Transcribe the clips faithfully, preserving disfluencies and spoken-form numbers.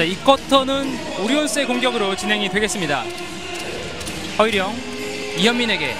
자, 이 쿼터는 오리온스의 공격으로 진행이 되겠습니다. 허일영, 이현민에게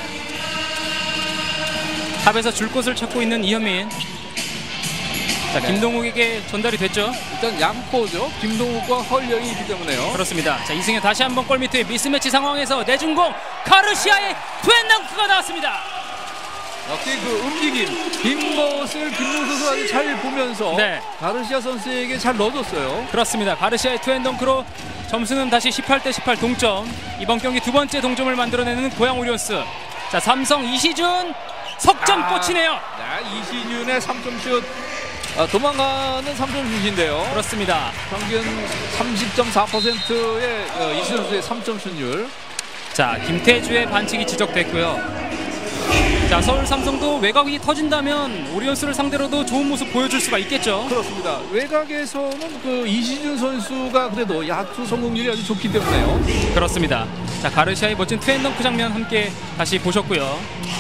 탑에서 줄 곳을 찾고 있는 이현민. 자, 네. 김동욱에게 전달이 됐죠. 일단 양포죠. 김동욱과 허일영이 있기 때문에요. 그렇습니다. 자, 이승현 다시 한번 골밑에 미스매치 상황에서 내준공 가르시아의 투앤덩크가 나왔습니다. 역시 그 움직임, 빈 것을 김동욱 선수가 아주 잘 보면서 네. 가르시아 선수에게 잘 넣어줬어요. 그렇습니다. 가르시아의 투앤덩크로 점수는 다시 십팔 대 십팔 동점. 이번 경기 두 번째 동점을 만들어내는 고양 오리온스. 자, 삼성 이시준 석점 아, 꽂히네요. 네, 이시준의 삼 점슛. 아, 도망가는 삼 점슛인데요. 그렇습니다. 평균 삼십 점 사 퍼센트의 어, 이시준 선수의 삼 점 슛률. 자, 김태주의 반칙이 지적됐고요. 자, 서울 삼성도 외곽이 터진다면 오리온스를 상대로도 좋은 모습 보여줄 수가 있겠죠. 그렇습니다. 외곽에서는 그 이시준 선수가 그래도 야투 성공률이 아주 좋기 때문에요. 그렇습니다. 자, 가르시아의 멋진 투앤덩크 장면 함께 다시 보셨고요.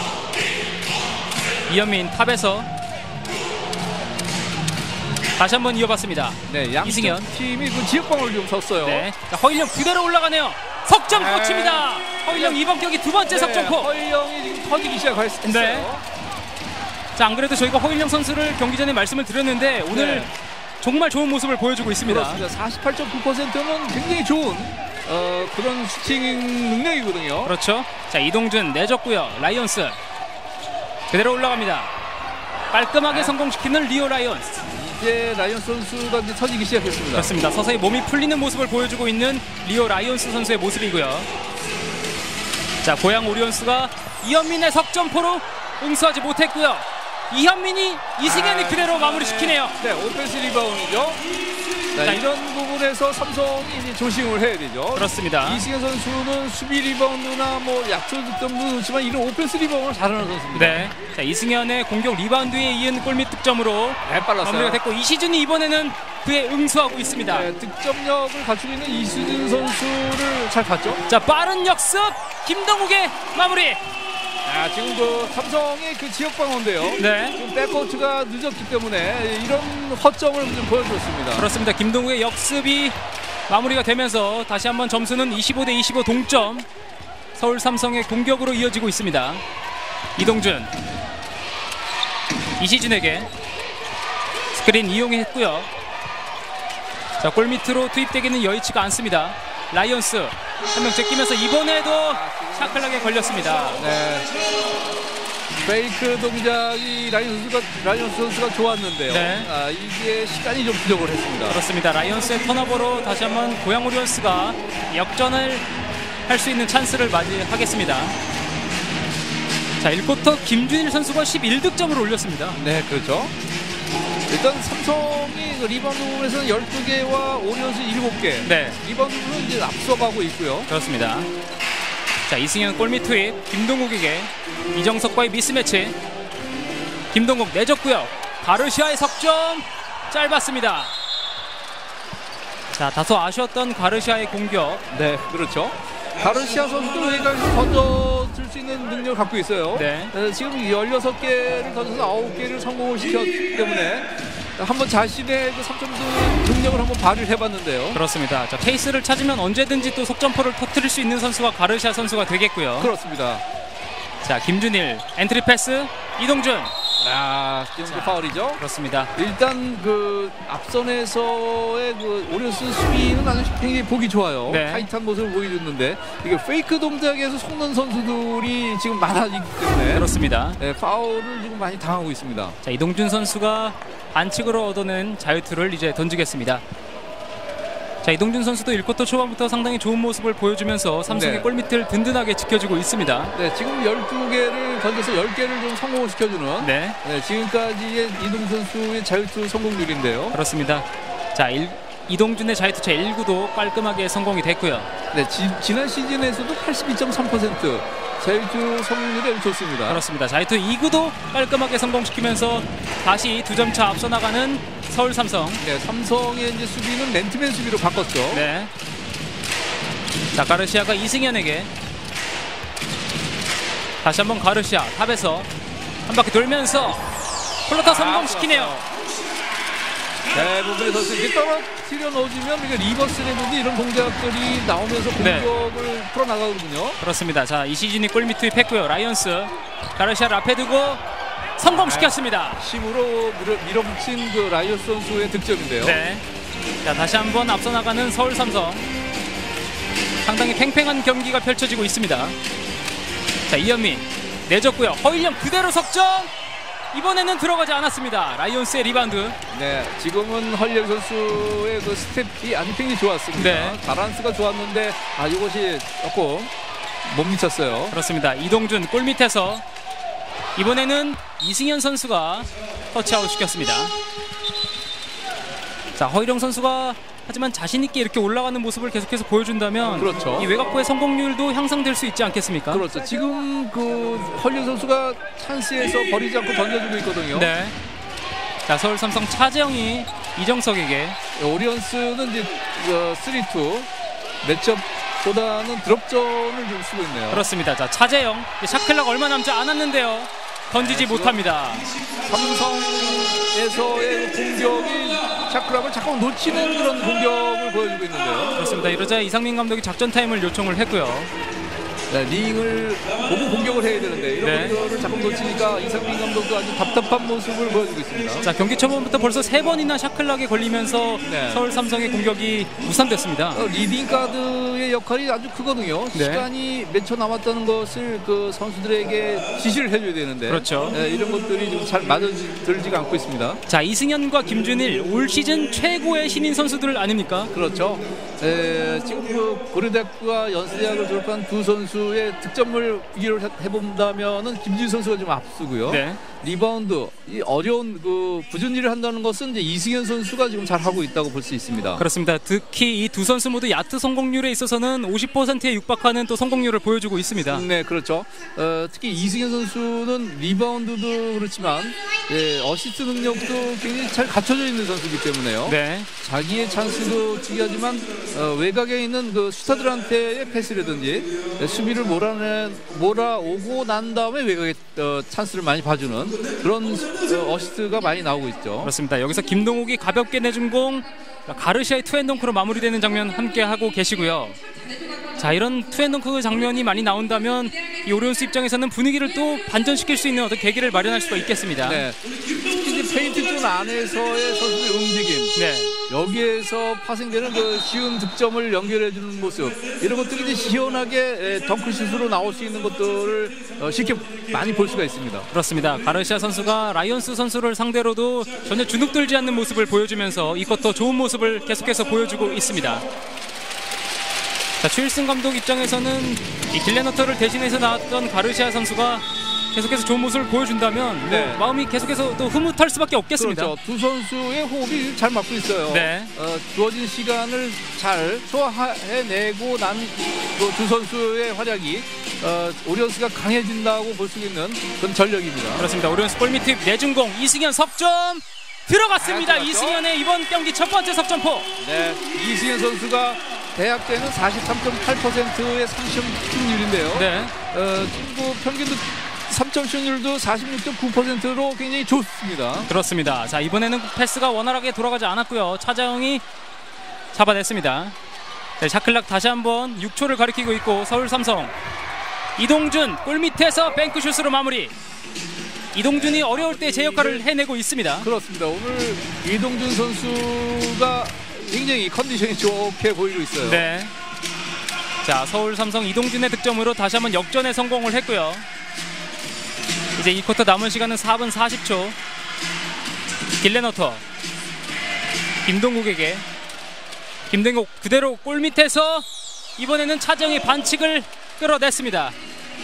이현민 탑에서 다시 한번 이어봤습니다. 네, 양쪽 이승현. 팀이 그 지역방을 좀 섰어요. 네, 자, 허일영 그대로 올라가네요. 석점 네. 꽂힙니다. 허일영 이번 경기 두 번째 네, 석점포. 허일영이 지금 터지기 시작했어요. 네. 자, 안 그래도 저희가 허일영 선수를 경기 전에 말씀을 드렸는데 오늘 네. 정말 좋은 모습을 보여주고 있습니다. 그렇습니다. 사십팔 점 구 퍼센트는 굉장히 좋은 어, 그런 슈팅 능력이거든요. 그렇죠. 자, 이동준 내줬고요. 라이온스 그대로 올라갑니다. 깔끔하게 네. 성공시키는 리오 라이온스. 이제 라이언스 선수가 이제 터지기 시작했습니다. 그렇습니다. 서서히 몸이 풀리는 모습을 보여주고 있는 리오 라이온스 선수의 모습이고요. 자, 고양 오리온스가 이현민의 석점포로 응수하지 못했고요. 이현민이 이승현이 아, 그대로 마무리시키네요. 네, 오펜스 리바운드죠. 자, 자, 이런 부분에서 삼성이 이제 조심을 해야 되죠. 그렇습니다. 이승현 선수는 수비 리바운드나 뭐 약초 득점도 좋지만 이런 오펜스 리바운드를 잘하는 선수입니다. 네. 자, 이승현의 공격 리바운드에 이은 골밑 득점으로 네, 빨랐어요. 마무리가 됐고 이시준이 이번에는 그에 응수하고 있습니다. 네, 득점력을 갖추고 있는 이수진 선수를 잘 봤죠. 자, 빠른 역습 김동욱의 마무리. 아, 지금 그 삼성의 그 지역 방어인데요. 네. 지금 백코트가 늦었기 때문에 이런 허점을 좀 보여줬습니다. 그렇습니다. 김동욱의 역습이 마무리가 되면서 다시 한번 점수는 이십오 대 이십오 동점. 서울 삼성의 공격으로 이어지고 있습니다. 이동준 이시준에게 스크린 이용했고요. 자, 골밑으로 투입되기는 여의치가 않습니다. 라이온스 한 명 제끼면서 이번에도 샤클락에 걸렸습니다. 네. 페이크 동작이 라이언 선수가, 라이언 선수가 좋았는데요. 네. 아, 이게 시간이 좀 부족을 했습니다. 그렇습니다. 라이온스의 턴오버로 다시 한번 고양 오리온스가 역전을 할 수 있는 찬스를 맞이하겠습니다. 자, 일 쿼터 김준일 선수가 십일 득점을 올렸습니다. 네, 그렇죠. 일단 삼성이 그 리바운드 부분에서는 열두 개와 오리온스 일곱 개. 네. 리바운드는 이제 앞서가고 있고요. 그렇습니다. 자, 이승현 골밑 투입 김동욱에게 이정석과의 미스매치. 김동욱 내줬고요. 가르시아의 석점 짧았습니다. 자, 다소 아쉬웠던 가르시아의 공격. 네, 그렇죠. 가르시아 선수도 외곽에서 던져줄 수 있는 능력을 갖고 있어요. 네. 네, 지금 열여섯 개를 던져서 아홉 개를 성공을 시켰기 때문에 한번 자신의 그 삼 점 능력을 한번 발휘를 해봤는데요. 그렇습니다. 자, 페이스를 찾으면 언제든지 또 속점포를 터뜨릴 수 있는 선수가 가르시아 선수가 되겠고요. 그렇습니다. 자, 김준일 엔트리 패스 이동준. 아, 지금 그 파울이죠. 그렇습니다. 일단 그 앞선에서의 그 오리온스 수비는 아주 굉장히 보기 좋아요. 네. 타이트한 모습을 보여줬는데 이게 페이크 동작에서 속는 선수들이 지금 많아지기 때문에 그렇습니다. 네, 파울을 지금 많이 당하고 있습니다. 자, 이동준 선수가 반칙으로 얻어낸 자유투를 이제 던지겠습니다. 자, 이동준 선수도 일 쿼터 초반부터 상당히 좋은 모습을 보여주면서 삼성의 네. 골밑을 든든하게 지켜주고 있습니다. 네, 지금 열두 개를 던져서 열 개를 좀 성공을 시켜주는 네, 네, 지금까지의 이동 선수의 자유투 성공률인데요. 그렇습니다. 자, 일, 이동준의 자유투차 일 구도 깔끔하게 성공이 됐고요. 네, 지, 지난 시즌에서도 팔십이 점 삼 퍼센트 자유투 성공률이 아주 좋습니다. 그렇습니다. 자유투 이 구도 깔끔하게 성공시키면서 다시 두 점 차 앞서 나가는 서울 삼성. 네, 삼성의 이제 수비는 맨투맨 수비로 바꿨죠. 네. 자, 가르시아가 이승현에게 다시 한번 가르시아 탑에서 한 바퀴 돌면서 플로터 성공시키네요. 대부분의 선수 이렇게 떨어뜨려 넣어주면 이게 리버스 레드도 이런 동작들이 나오면서 공격을 네. 풀어나가거든요. 그렇습니다. 자, 이시즌이 골밑 투입했고요. 라이온스 가르시아를 앞에 두고 성공시켰습니다. 힘으로 밀어, 밀어붙인 그 라이온스 선수의 득점인데요. 네. 자, 다시 한번 앞서 나가는 서울 삼성. 상당히 팽팽한 경기가 펼쳐지고 있습니다. 자, 이현민 내줬고요. 허일영 그대로 석점. 이번에는 들어가지 않았습니다. 라이온스의 리바운드. 네, 지금은 헐리영 선수의 그 스텝이 아주 굉장히 좋았습니다. 네. 바란스가 좋았는데 아 이것이 조금 못 미쳤어요. 그렇습니다. 이동준 골 밑에서 이번에는 이승현 선수가 터치아웃 시켰습니다. 자, 허일영 선수가 하지만 자신 있게 이렇게 올라가는 모습을 계속해서 보여준다면 그렇죠. 이 외곽포의 성공률도 향상될 수 있지 않겠습니까? 그렇죠. 지금 그 헐리영 선수가 찬스에서 버리지 않고 던져주고 있거든요. 네. 자, 서울 삼성 차재영이 이정석에게 오리온스는 이제 어, 쓰리 투 매첩보다는 드롭존을 좀 쓰고 있네요. 그렇습니다. 자, 차재영 샤클락 얼마 남지 않았는데요. 던지지 네, 못합니다. 삼성에서의 공격이 샤클락을 자꾸 놓치는 그런 공격을 보여주고 있는데요. 그렇습니다. 이러자 이상민 감독이 작전 타임을 요청을 했고요. 네, 링을 보고 공격을 해야 되는데 이런 네. 것들을 자꾸 놓치니까 이상민 감독도 아주 답답한 모습을 보여주고 있습니다. 자, 경기 초반부터 벌써 세 번이나 샤클락에 걸리면서 네. 서울 삼성의 공격이 무산됐습니다. 어, 리딩 가드의 역할이 아주 크거든요. 네. 시간이 몇 초 남았다는 것을 그 선수들에게 지시를 해줘야 되는데 그렇죠. 네, 이런 것들이 좀 잘 맞아들지가 않고 있습니다. 자, 이승현과 김준일 올 시즌 최고의 신인 선수들 아닙니까? 그렇죠. 에, 지금 그 고려대학과 연세대학을 졸업한 두 선수의 득점을 비교를 해- 해본다면은 김진 선수가 좀 앞서고요. 네. 리바운드, 이 어려운 그 굳은 일을 한다는 것은 이제 이승현 선수가 지금 잘 하고 있다고 볼 수 있습니다. 그렇습니다. 특히 이 두 선수 모두 야투 성공률에 있어서는 오십 퍼센트에 육박하는 또 성공률을 보여주고 있습니다. 네, 그렇죠. 어, 특히 이승현 선수는 리바운드도 그렇지만 예, 어시스트 능력도 굉장히 잘 갖춰져 있는 선수이기 때문에요. 네. 자기의 찬스도 중요하지만 어, 외곽에 있는 그 슈터들한테의 패스라든지 예, 수비를 몰아내 몰아오고 난 다음에 외곽에 어, 찬스를 많이 봐주는 그런 어, 어시스트가 많이 나오고 있죠. 그렇습니다. 여기서 김동욱이 가볍게 내준 공 가르시아의 투앤덩크로 마무리되는 장면 함께 하고 계시고요. 자, 이런 투앤덩크 장면이 많이 나온다면 이 오리온스 입장에서는 분위기를 또 반전시킬 수 있는 어떤 계기를 마련할 수가 있겠습니다. 네. 특히 이제 페인트 존 안에서의 선수의 움직임, 네. 여기에서 파생되는 그 쉬운 득점을 연결해주는 모습, 이런 것들이 이제 시원하게 에, 덩크슛으로 나올 수 있는 것들을 어, 쉽게 많이 볼 수가 있습니다. 그렇습니다. 가르시아 선수가 라이온스 선수를 상대로도 전혀 주눅들지 않는 모습을 보여주면서 이것 더 좋은 모습을 계속해서 보여주고 있습니다. 자, 최일승 감독 입장에서는 이 딜레너터를 대신해서 나왔던 가르시아 선수가 계속해서 좋은 모습을 보여준다면 네. 뭐 마음이 계속해서 또 흐뭇할 수밖에 없겠습니다. 그렇죠. 두 선수의 호흡이 잘 맞고 있어요. 네. 어, 주어진 시간을 잘 소화해내고 난 그 두 선수의 활약이 어, 오리온스가 강해진다고 볼 수 있는 그런 전력입니다. 그렇습니다. 오리온스 골밑 내준 공 이승현 석점 들어갔습니다. 아, 들어갔죠? 이승현의 이번 경기 첫 번째 석점포. 네, 이승현 선수가 대학 때는 사십삼 점 팔 퍼센트의 삼 점 슛률인데요. 네. 어, 뭐 평균도 삼 점 슛률도 사십육 점 구 퍼센트로 굉장히 좋습니다. 그렇습니다. 자, 이번에는 패스가 원활하게 돌아가지 않았고요. 차자영이 잡아냈습니다. 네, 샤클락 다시 한번 육 초를 가리키고 있고 서울 삼성 이동준 골밑에서 뱅크슛으로 마무리. 이동준이 어려울 때 제 역할을 해내고 있습니다. 그렇습니다. 오늘 이동준 선수가 굉장히 컨디션이 좋게 보이고 있어요. 네. 자, 서울 삼성 이동준의 득점으로 다시 한번 역전에 성공을 했고요. 이제 이 쿼터 남은 시간은 사 분 사십 초. 딜레너터 김동국에게 김동국 그대로 골밑에서 이번에는 차정의 반칙을 끌어냈습니다.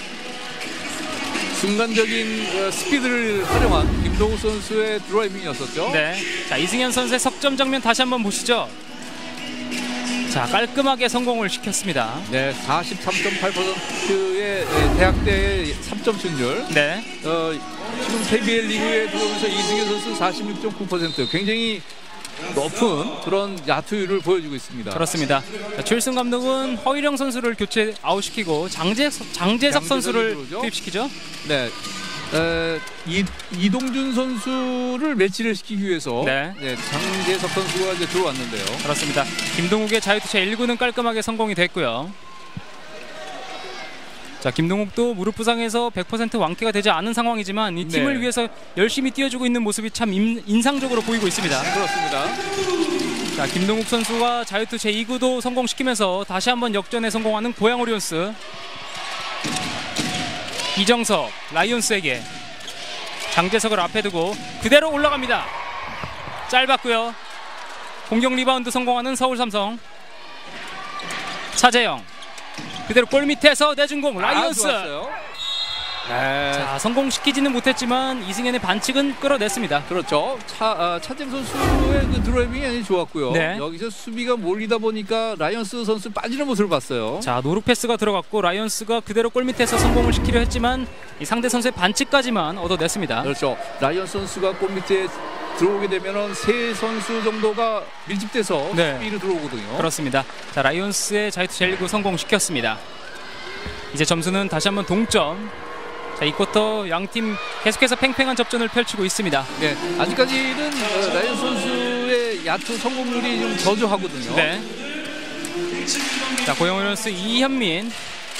순간적인 어, 스피드를 활용한 김동욱 선수의 드라이빙이었었죠. 네. 자, 이승현 선수의 석점 장면 다시 한번 보시죠. 자, 깔끔하게 성공을 시켰습니다. 네, 사십삼 점 팔 퍼센트의 대학 때의 삼 점 슛률. 네. 어, 지금 케이비엘 리그에 들어오면서 이승현 선수 사십육 점 구 퍼센트 굉장히 높은 그런 야투율을 보여주고 있습니다. 그렇습니다. 자, 최일승 감독은 허일영 선수를 교체 아웃시키고 장재석, 장재석 선수를 들어오죠? 투입시키죠. 네, 에, 이, 이동준 선수를 매치를 시키기 위해서 네. 네, 장재석 선수가 이제 들어왔는데요. 그렇습니다. 김동욱의 자유투차 일 구는 깔끔하게 성공이 됐고요. 자, 김동욱도 무릎 부상에서 백 퍼센트 완쾌가 되지 않은 상황이지만 이 팀을 네. 위해서 열심히 뛰어주고 있는 모습이 참 인, 인상적으로 보이고 있습니다. 그렇습니다. 자, 김동욱 선수가 자유투 제이 구도 성공시키면서 다시 한번 역전에 성공하는 고양 오리온스. 이정석, 라이온스에게 장재석을 앞에 두고 그대로 올라갑니다. 짧았고요. 공격 리바운드 성공하는 서울 삼성. 차재영 그대로 골 밑에서 내준 공 라이온스. 아, 네. 자, 성공시키지는 못했지만 이승현의 반칙은 끌어냈습니다. 그렇죠. 차, 아, 차재영 선수의 그 드라이빙이 아주 좋았고요. 네. 여기서 수비가 몰리다 보니까 라이언스 선수 빠지는 모습을 봤어요. 자, 노루 패스가 들어갔고 라이온스가 그대로 골 밑에서 성공을 시키려 했지만 이 상대 선수의 반칙까지만 얻어냈습니다. 그렇죠. 라이언스 선수가 골 밑에 들어오게 되면은 세 선수 정도가 밀집돼서 네. 수비로 들어오거든요. 그렇습니다. 자, 라이온스의 자유투 제일 구 성공시켰습니다. 이제 점수는 다시 한번 동점. 자, 이 쿼터 양팀 계속해서 팽팽한 접전을 펼치고 있습니다. 네, 아직까지는 어, 라이언스 선수의 야투 성공률이 좀 저조하거든요. 네. 자, 고양 오리온스 이현민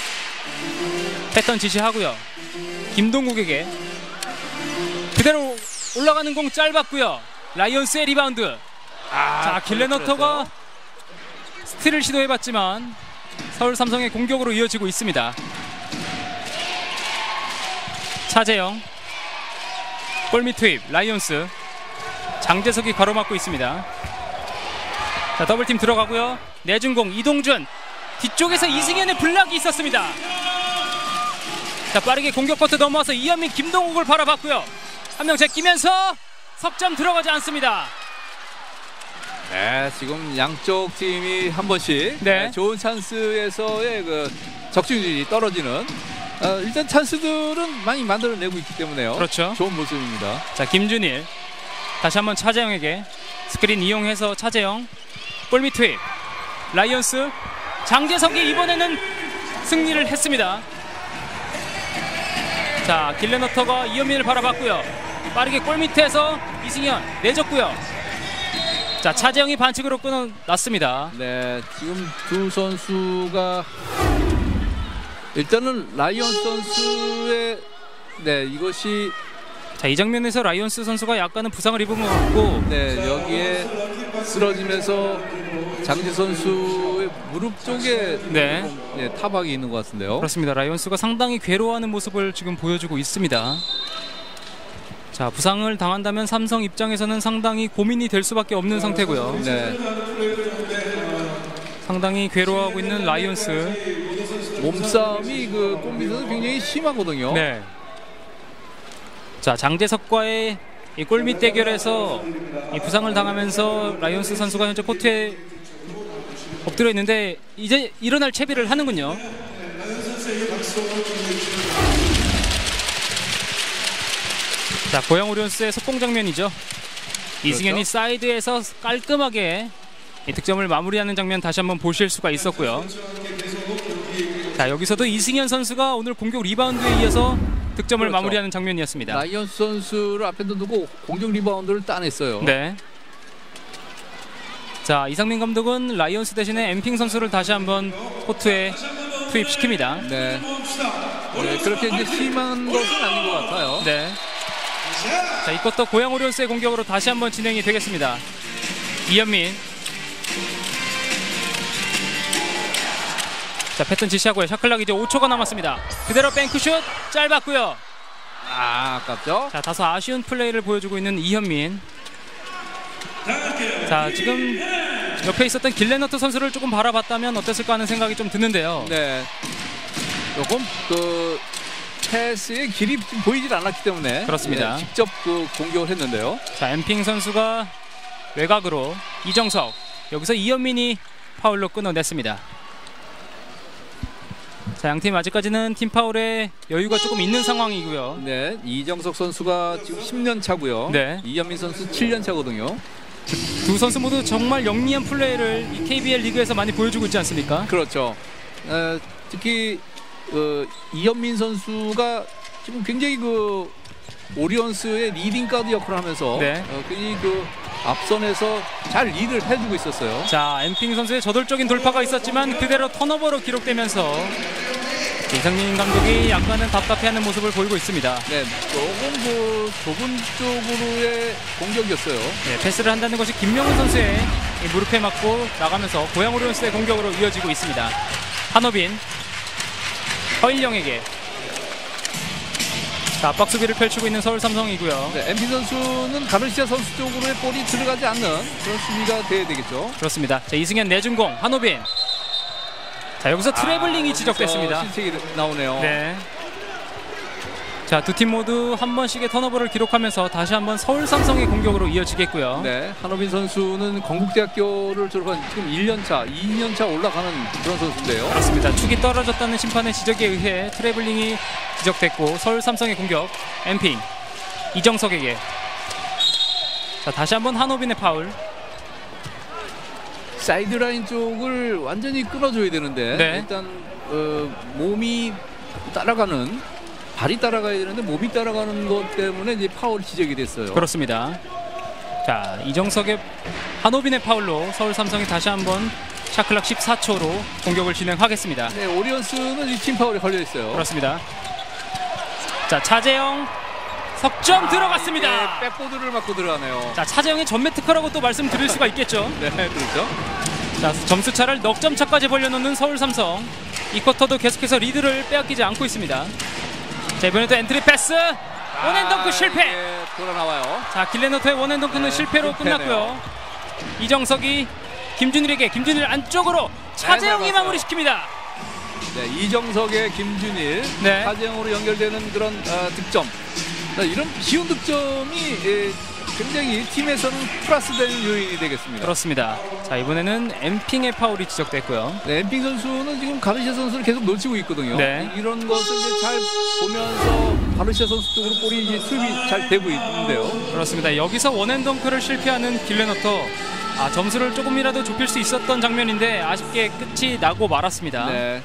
패턴 지시하고요. 김동국에게 그대로 올라가는 공 짧았고요. 라이온스의 리바운드. 아, 자, 길레너터가 스틸을 시도해봤지만 서울 삼성의 공격으로 이어지고 있습니다. 차재영 골밑 투입 라이온스. 장재석이 가로막고 있습니다. 자, 더블팀 들어가고요. 내준 공 이동준 뒤쪽에서 이승현의 블락이 있었습니다. 자, 빠르게 공격 커트 넘어와서 이현민 김동욱을 바라봤고요. 한 명 제끼면서 석점 들어가지 않습니다. 네, 지금 양쪽 팀이 한 번씩 네. 네, 좋은 찬스에서의 그 적중률이 떨어지는 어, 일단 찬스들은 많이 만들어내고 있기 때문에요. 그렇죠. 좋은 모습입니다. 자, 김준일 다시 한번 차재영에게 스크린 이용해서 차재영 골밑 투입 라이온스. 장재석이 이번에는 승리를 했습니다. 자, 길레너터가 이현민을 바라봤고요. 빠르게 골밑에서 이승현 내줬고요. 자, 차재영이 반칙으로 끊어놨습니다. 네, 지금 두 선수가 일단은 라이언스 선수의 네 이것이 자, 이 장면에서 라이온스 선수가 약간은 부상을 입은 것 같고 네 여기에 쓰러지면서 장재 선수의 무릎 쪽에 네. 네, 타박이 있는 것 같은데요. 그렇습니다. 라이온스가 상당히 괴로워하는 모습을 지금 보여주고 있습니다. 자, 부상을 당한다면 삼성 입장에서는 상당히 고민이 될 수밖에 없는 상태고요. 네, 상당히 괴로워하고 있는 라이온스. 몸싸움이 그 골밑에서 굉장히 심하거든요. 네. 자, 장재석과의 이 골밑 대결에서 이 부상을 당하면서 라이온스 선수가 현재 코트에 엎드려 있는데 이제 일어날 채비를 하는군요. 자, 고양 오리온스의 속공 장면이죠. 이승현이 그렇죠. 사이드에서 깔끔하게 이 득점을 마무리하는 장면 다시 한번 보실 수가 있었고요. 자, 여기서도 이승현 선수가 오늘 공격 리바운드에 이어서 득점을 그렇죠. 마무리하는 장면이었습니다. 라이언스 선수를 앞에 두고 공격 리바운드를 따냈어요. 네. 자, 이상민 감독은 라이온스 대신에 엠핑 선수를 다시 한번 코트에 투입시킵니다. 네. 네, 그렇게 이제 심한 것은 아닌 것 같아요. 네. 자, 이것도 고양 오리온스의 공격으로 다시 한번 진행이 되겠습니다. 이현민. 자, 패턴 지시하고요. 샤클락 이제 오 초가 남았습니다. 그대로 뱅크슛 짧았고요. 아, 아깝죠? 자, 다소 아쉬운 플레이를 보여주고 있는 이현민. 자, 지금 옆에 있었던 길레너트 선수를 조금 바라봤다면 어땠을까 하는 생각이 좀 드는데요. 네. 조금 그 패스의 길이 좀 보이질 않았기 때문에 그렇습니다. 네, 직접 그 공격을 했는데요. 자, 엠핑 선수가 외곽으로 이정석. 여기서 이현민이 파울로 끊어냈습니다. 자, 양팀 아직까지는 팀 파울에 여유가 조금 있는 상황이고요. 네, 이정석 선수가 지금 십 년 차고요. 네. 이현민 선수 칠 년 차거든요. 두 선수 모두 정말 영리한 플레이를 이 케이비엘 리그에서 많이 보여주고 있지 않습니까? 그렇죠. 에, 특히 어, 이현민 선수가 지금 굉장히 그 오리온스의 리딩 가드 역할을 하면서 네. 어, 이 그 앞선에서 잘 리드를 해주고 있었어요. 자, 엠핑 선수의 저돌적인 돌파가 있었지만 그대로 턴오버로 기록되면서 이상민 감독이 약간은 답답해하는 모습을 보이고 있습니다. 네, 조금 그 좁은 쪽으로의 공격이었어요. 네, 패스를 한다는 것이 김명훈 선수의 이 무릎에 맞고 나가면서 고양 오리온스의 공격으로 이어지고 있습니다. 한호빈, 허일영에게 자, 압박 수비를 펼치고 있는 서울 삼성이고요. 네, 엠피 선수는 가르시아 선수 쪽으로의 볼이 들어가지 않는 그런 수비가 돼야 되겠죠. 그렇습니다. 자, 이승현 내준공, 한호빈. 자, 여기서 트래블링이 아, 지적됐습니다. 실책이 나오네요. 네. 자, 두 팀 모두 한 번씩의 턴오버를 기록하면서 다시 한번 서울 삼성의 공격으로 이어지겠고요. 네, 한호빈 선수는 건국대학교를 졸업한 지금 일 년 차, 이 년 차 올라가는 그런 선수인데요. 그렇습니다. 축이 떨어졌다는 심판의 지적에 의해 트래블링이 지적됐고 서울 삼성의 공격. 엠핑 이정석에게. 자, 다시 한번 한호빈의 파울. 사이드라인 쪽을 완전히 끊어줘야 되는데 네. 일단 어, 몸이 따라가는 발이 따라가야 되는데 몸이 따라가는 것 때문에 이제 파울 지적이 됐어요. 그렇습니다. 자, 이정석의 한호빈의 파울로 서울 삼성이 다시 한번 샤클락 십사 초로 공격을 진행하겠습니다. 네, 오리온스는 이 팀 파울에 걸려 있어요. 그렇습니다. 자, 차재영 석점 아, 들어갔습니다. 네, 백보드를 맞고 들어가네요. 자, 차재영의 전매 특허라고 또 말씀드릴 수가 있겠죠. 네, 그렇죠. 자, 점수 차를 넉 점 차까지 벌려놓는 서울 삼성. 이 쿼터도 계속해서 리드를 빼앗기지 않고 있습니다. 자, 이번에도 엔트리 패스 원앤덩크 아, 실패. 예, 돌아 나와요. 자, 길레노트의 원앤덩크는 네, 실패로 실패네요. 끝났고요. 이정석이 김준일에게, 김준일 안쪽으로 차재영이 네, 마무리시킵니다. 네, 이정석의 김준일, 네. 차재영으로 연결되는 그런 어, 득점. 네, 이런 쉬운 득점이 예, 굉장히 팀에서는 플러스되는 요인이 되겠습니다. 그렇습니다. 자, 이번에는 엠핑의 파울이 지적됐고요. 네, 엠핑 선수는 지금 가르시아 선수를 계속 놓치고 있거든요. 네. 이런 것을 이제 잘 보면서 가르시아 선수 쪽으로 볼이 이제 투입이 잘 되고 있는데요. 그렇습니다. 여기서 원앤덩크를 실패하는 길레노터. 아, 점수를 조금이라도 좁힐 수 있었던 장면인데 아쉽게 끝이 나고 말았습니다. 네.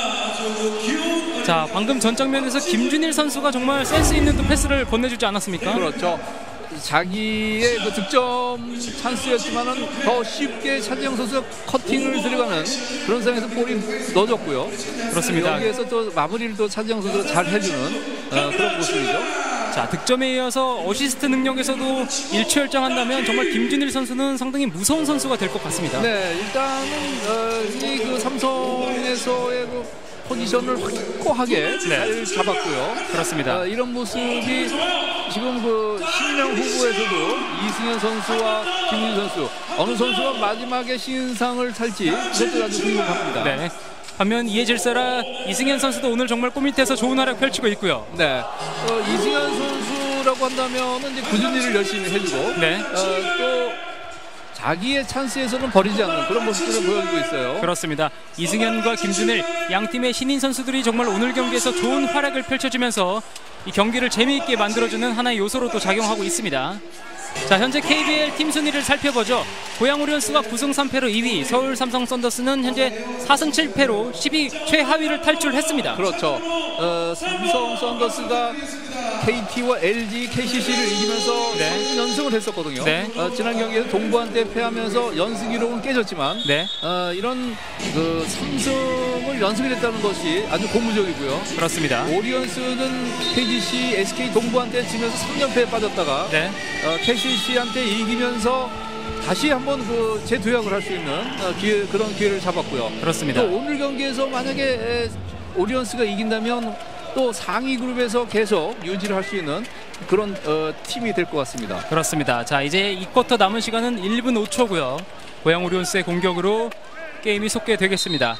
자, 방금 전 장면에서 김준일 선수가 정말 센스 있는 또 패스를 건네주지 않았습니까? 그렇죠. 자기의 그 득점 찬스였지만은 더 쉽게 차재영 선수가 커팅을 들어가는 그런 상황에서 볼이 넣어졌고요. 그렇습니다. 여기에서 또 마무리를 또 차재영 선수가 잘 해주는 어, 그런 모습이죠. 자, 득점에 이어서 어시스트 능력에서도 일취월장한다면 정말 김준일 선수는 상당히 무서운 선수가 될 것 같습니다. 네, 일단은 어, 이 그 삼성에서의 그 포지션을 확고하게 네. 잘 잡았고요. 그렇습니다. 어, 이런 모습이 지금 그 신인왕 후보에서도 이승현 선수와 김민수 선수 어느 선수가 마지막에 신인상을 탈지 이것도 아주 궁금합니다. 네. 반면 이에 질세라 이승현 선수도 오늘 정말 꼬밑에서 좋은 활약 펼치고 있고요. 네, 어, 이승현 선수라고 한다면은 이제 꾸준히 일을 열심히 해주고, 네. 어, 또 자기의 찬스에서는 버리지 않는 그런 모습들을 보여주고 있어요. 그렇습니다. 이승현과 김준일 양 팀의 신인 선수들이 정말 오늘 경기에서 좋은 활약을 펼쳐주면서 이 경기를 재미있게 만들어주는 하나의 요소로 또 작용하고 있습니다. 자, 현재 케이비엘 팀 순위를 살펴보죠. 고양 오리온스가 구 승 삼 패로 이 위, 서울 삼성 썬더스는 현재 사 승 칠 패로 십 위 최하위를 탈출했습니다. 그렇죠. 어, 삼성 썬더스가 케이티와 엘지, 케이씨씨를 이기면서 네. 연승을 했었거든요. 네. 어, 지난 경기에서 동부한테 패하면서 연승 기록은 깨졌지만 네, 어, 이런 그 삼승을 연승했다는 것이 아주 고무적이고요. 그렇습니다. 오리온스는 케이지씨, 에스케이 동부한테 지면서 삼 연패에 빠졌다가 네, 어, 케이씨씨한테 이기면서 다시 한번 그 재도약을 할 수 있는 어, 기회, 그런 기회를 잡았고요. 그렇습니다. 또 오늘 경기에서 만약에 에, 오리온스가 이긴다면 또 상위 그룹에서 계속 유지를 할 수 있는 그런 어, 팀이 될 것 같습니다. 그렇습니다. 자, 이제 이 쿼터 남은 시간은 일 분 오 초고요. 고양 오리온스의 공격으로 게임이 속개되겠습니다.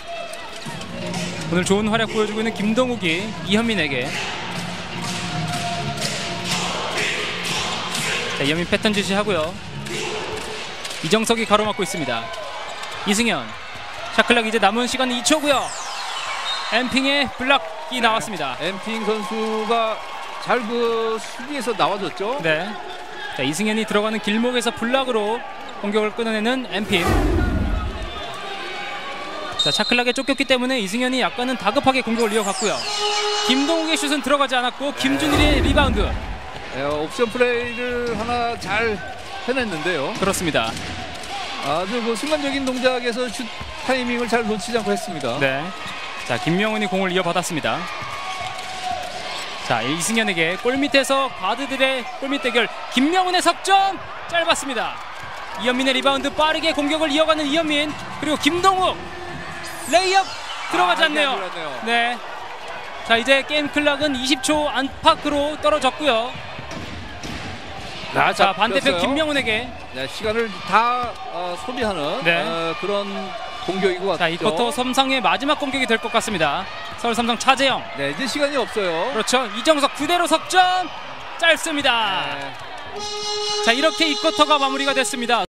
오늘 좋은 활약 보여주고 있는 김동욱이 이현민에게. 자, 이현민 패턴 지시하고요. 이정석이 가로막고 있습니다. 이승현 샤클락 이제 남은 시간 이 초고요. 엠핑의 블락이 나왔습니다. 엠핑 선수가 잘 그 수비에서 나와줬죠. 네. 자, 이승현이 들어가는 길목에서 블락으로 공격을 끊어내는 엠핑. 자, 차클락에 쫓겼기 때문에 이승현이 약간은 다급하게 공격을 이어갔고요. 김동욱의 슛은 들어가지 않았고 김준일의 리바운드. 네, 옵션 플레이를 하나 잘 해냈는데요. 그렇습니다. 아주 그 순간적인 동작에서 슛 타이밍을 잘 놓치지 않고 했습니다. 네. 자, 김명훈이 공을 이어받았습니다. 자, 이승현에게 골밑에서 가드들의 골밑 대결. 김명훈의 석점 짧았습니다. 이현민의 리바운드, 빠르게 공격을 이어가는 이현민, 그리고 김동욱 레이업 들어가지 아, 않네요. 안 네. 자, 이제 게임 클락은 이십 초 안팎으로 떨어졌고요. 아, 자, 반대편 잡혔어요. 김명훈에게. 네, 시간을 다 어, 소비하는 네. 어, 그런 공격인 것 같죠. 자, 이 쿼터 삼성의 마지막 공격이 될 것 같습니다. 서울 삼성 차재영. 네, 이제 시간이 없어요. 그렇죠. 이정석 그대로 석점 짧습니다. 네. 자, 이렇게 이 쿼터가 마무리가 됐습니다.